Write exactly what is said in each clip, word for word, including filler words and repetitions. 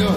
go.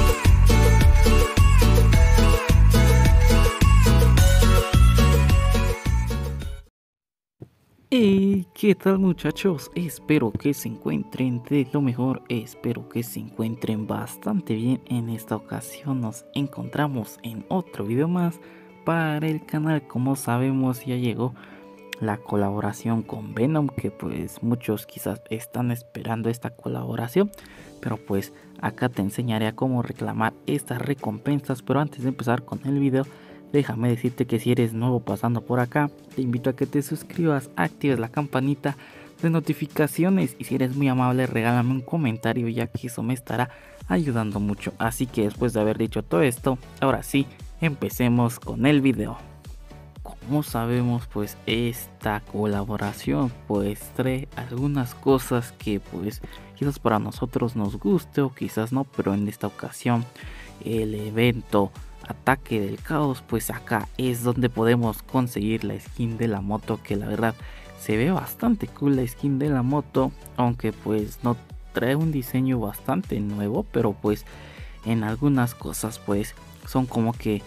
Hey, ¿qué tal muchachos? Espero que se encuentren de lo mejor, espero que se encuentren bastante bien. En esta ocasión nos encontramos en otro video más para el canal. Como sabemos, ya llegó la colaboración con Venom, que pues muchos quizás están esperando esta colaboración, pero pues acá te enseñaré a cómo reclamar estas recompensas. Pero antes de empezar con el video, déjame decirte que si eres nuevo pasando por acá, te invito a que te suscribas, actives la campanita de notificaciones y si eres muy amable regálame un comentario, ya que eso me estará ayudando mucho. Así que después de haber dicho todo esto, ahora sí, empecemos con el video. Como sabemos, pues esta colaboración pues trae algunas cosas que pues quizás para nosotros nos guste o quizás no, pero en esta ocasión el evento Ataque del Caos, pues acá es donde podemos conseguir la skin de la moto, que la verdad se ve bastante cool la skin de la moto, aunque pues no trae un diseño bastante nuevo, pero pues en algunas cosas pues son como que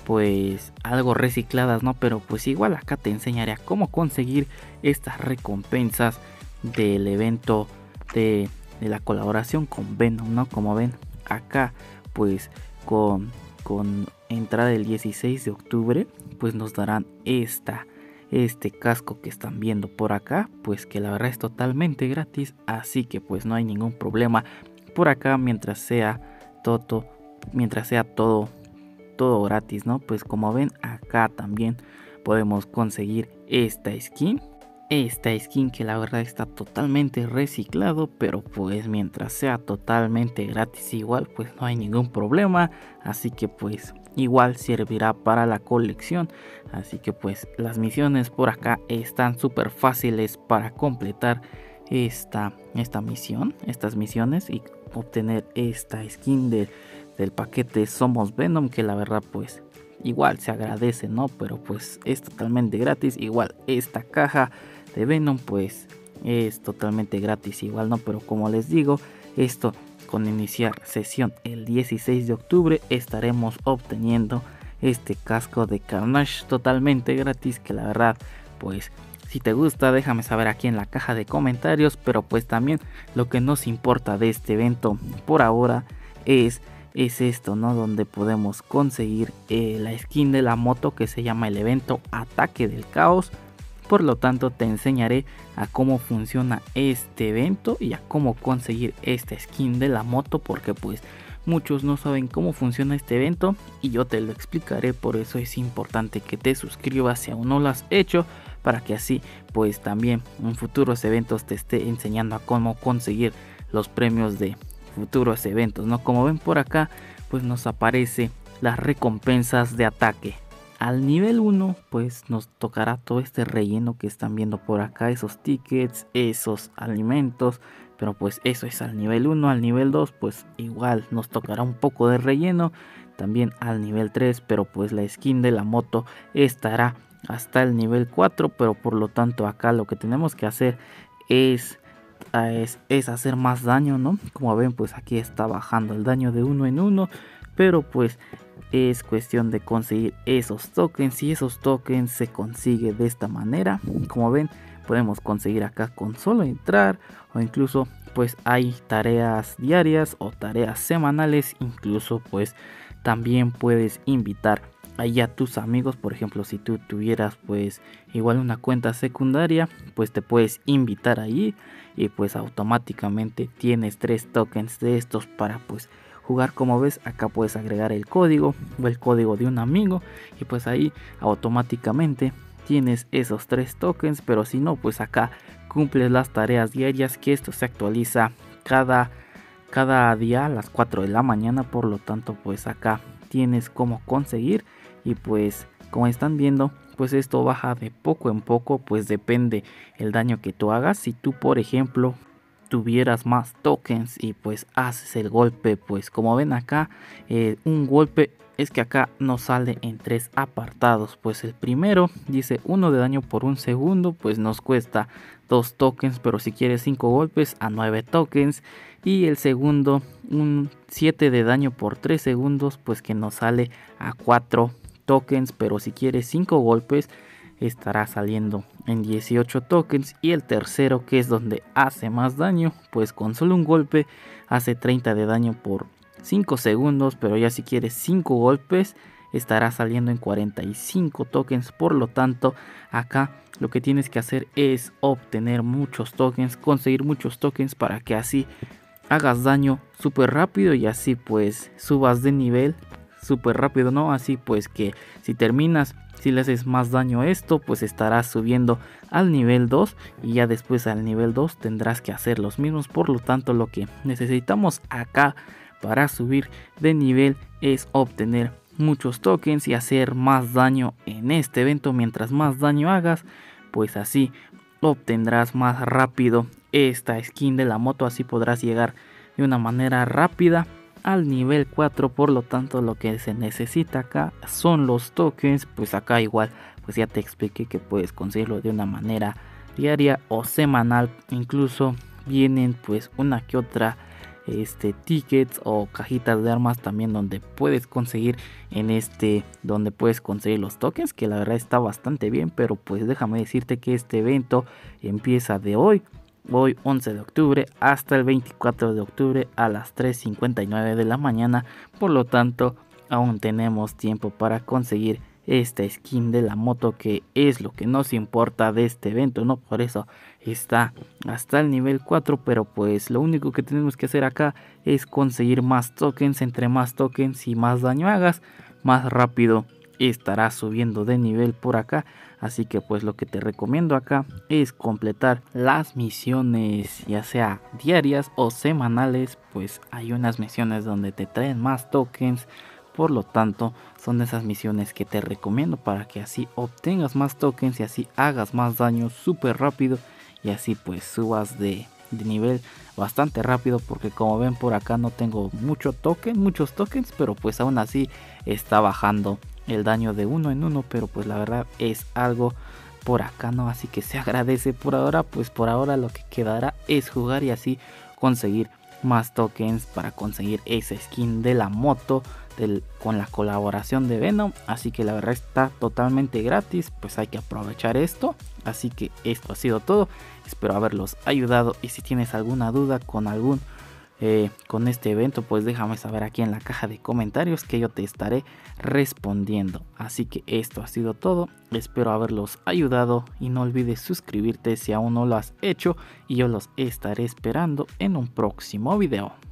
pues algo recicladas, ¿no? Pero pues igual acá te enseñaré a cómo conseguir estas recompensas del evento de, de la colaboración con Venom, ¿no? Como ven acá pues con con entrada el dieciséis de octubre pues nos darán esta este casco que están viendo por acá, pues que la verdad es totalmente gratis, así que pues no hay ningún problema por acá mientras sea todo mientras sea todo todo gratis, ¿no? Pues como ven acá también podemos conseguir esta skin esta skin que la verdad está totalmente reciclado, pero pues mientras sea totalmente gratis igual pues no hay ningún problema, así que pues igual servirá para la colección. Así que pues las misiones por acá están súper fáciles para completar esta, esta misión, estas misiones y obtener esta skin de, del paquete Somos Venom, que la verdad pues igual se agradece, ¿no? Pero pues es totalmente gratis. Igual esta caja de Venom pues es totalmente gratis igual, ¿no? Pero como les digo, esto con iniciar sesión el dieciséis de octubre estaremos obteniendo este casco de Carnage totalmente gratis, que la verdad pues si te gusta déjame saber aquí en la caja de comentarios. Pero pues también lo que nos importa de este evento por ahora es es esto, ¿no? Donde podemos conseguir eh, la skin de la moto, que se llama el evento Ataque del Caos. Por lo tanto te enseñaré a cómo funciona este evento y a cómo conseguir esta skin de la moto, porque pues muchos no saben cómo funciona este evento y yo te lo explicaré. Por eso es importante que te suscribas si aún no lo has hecho, para que así pues también en futuros eventos te esté enseñando a cómo conseguir los premios de futuros eventos, ¿no? Como ven por acá pues nos aparece las recompensas de ataque. Al nivel uno pues nos tocará todo este relleno que están viendo por acá, esos tickets, esos alimentos, pero pues eso es al nivel uno. Al nivel dos pues igual nos tocará un poco de relleno, también al nivel tres, pero pues la skin de la moto estará hasta el nivel cuatro, pero por lo tanto acá lo que tenemos que hacer es Es, es hacer más daño, ¿no? Como ven pues aquí está bajando el daño de uno en uno, pero pues es cuestión de conseguir esos tokens y esos tokens se consigue de esta manera. Como ven podemos conseguir acá con solo entrar, o incluso pues hay tareas diarias o tareas semanales, incluso pues también puedes invitar ahí a tus amigos. Por ejemplo, si tú tuvieras pues igual una cuenta secundaria, pues te puedes invitar ahí y pues automáticamente tienes tres tokens de estos para pues jugar. Como ves acá puedes agregar el código o el código de un amigo y pues ahí automáticamente tienes esos tres tokens. Pero si no pues acá cumples las tareas diarias, que esto se actualiza cada cada día a las cuatro de la mañana. Por lo tanto pues acá tienes cómo conseguir y pues como están viendo pues esto baja de poco en poco, pues depende el daño que tú hagas. Si tú por ejemplo tuvieras más tokens y pues haces el golpe, pues como ven acá eh, un golpe es que acá nos sale en tres apartados. Pues el primero dice uno de daño por un segundo, pues nos cuesta dos tokens, pero si quieres cinco golpes a nueve tokens. Y el segundo un siete de daño por tres segundos, pues que nos sale a cuatro tokens, pero si quieres cinco golpes estará saliendo en dieciocho tokens. Y el tercero, que es donde hace más daño, pues con solo un golpe hace treinta de daño por cinco segundos, pero ya si quieres cinco golpes estará saliendo en cuarenta y cinco tokens. Por lo tanto, acá lo que tienes que hacer es obtener muchos tokens, conseguir muchos tokens para que así hagas daño súper rápido y así pues subas de nivel súper rápido, ¿no? Así pues que si terminas, si le haces más daño a esto, pues estarás subiendo al nivel dos y ya después al nivel dos tendrás que hacer los mismos. Por lo tanto, lo que necesitamos acá para subir de nivel es obtener muchos tokens y hacer más daño en este evento. Mientras más daño hagas, pues así obtendrás más rápido esta skin de la moto, así podrás llegar de una manera rápida al nivel cuatro. Por lo tanto, lo que se necesita acá son los tokens. Pues acá igual pues ya te expliqué que puedes conseguirlo de una manera diaria o semanal, incluso vienen pues una que otra este tickets o cajitas de armas también donde puedes conseguir en este donde puedes conseguir los tokens, que la verdad está bastante bien. Pero pues déjame decirte que este evento empieza de hoy hoy once de octubre hasta el veinticuatro de octubre a las tres cincuenta y nueve de la mañana. Por lo tanto, aún tenemos tiempo para conseguir esta skin de la moto, que es lo que nos importa de este evento, ¿no? Por eso está hasta el nivel cuatro, pero pues lo único que tenemos que hacer acá es conseguir más tokens. Entre más tokens y más daño hagas, más rápido estará subiendo de nivel por acá. Así que pues lo que te recomiendo acá es completar las misiones, ya sea diarias o semanales. Pues hay unas misiones donde te traen más tokens, por lo tanto son esas misiones que te recomiendo para que así obtengas más tokens y así hagas más daño súper rápido y así pues subas de, de nivel bastante rápido. Porque como ven por acá no tengo mucho token, muchos tokens, pero pues aún así está bajando el daño de uno en uno, pero pues la verdad es algo por acá, ¿no? Así que se agradece por ahora. Pues por ahora lo que quedará es jugar y así conseguir más tokens para conseguir esa skin de la moto del, con la colaboración de Venom. Así que la verdad está totalmente gratis, pues hay que aprovechar esto. Así que esto ha sido todo, espero haberlos ayudado y si tienes alguna duda con algún Eh, con este evento, pues déjame saber aquí en la caja de comentarios que yo te estaré respondiendo. Así que esto ha sido todo, espero haberlos ayudado y no olvides suscribirte si aún no lo has hecho y yo los estaré esperando en un próximo video.